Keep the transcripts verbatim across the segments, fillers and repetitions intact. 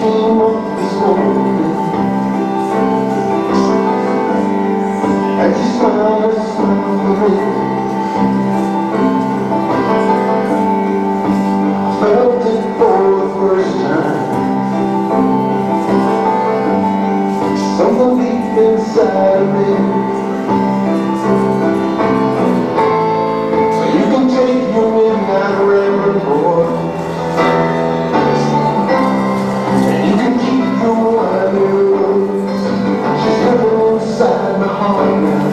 came up this morning, and she smiled a smile for me. I felt it for the first time, something deep inside of me. So you can take your midnight rambling, boy, and you can keep your winding roads. She's living inside my heart now,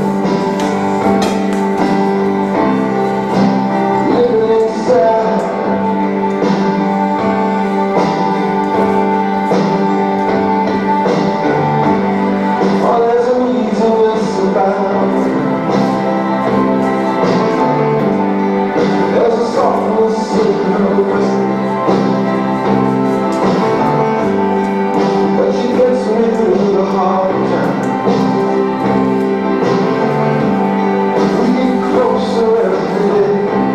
living inside. Oh, there's an easiness about it. There's a softness in her voice, but she gets me through the hard times. We get closer every day.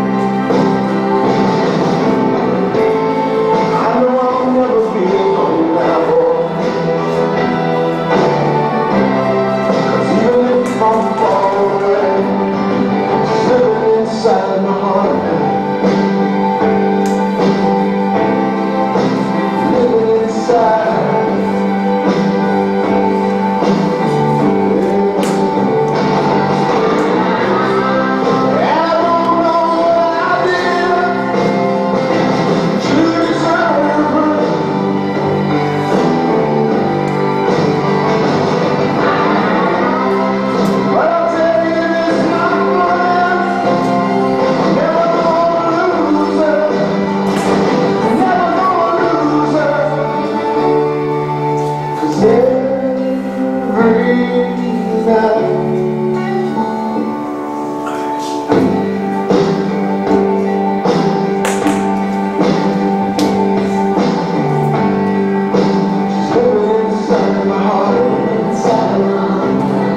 I know I'll never be alone now, boy, 'cause even if I'm far away, she's living inside my heart now, living inside.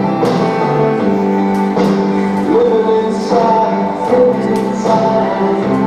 Living inside, living inside.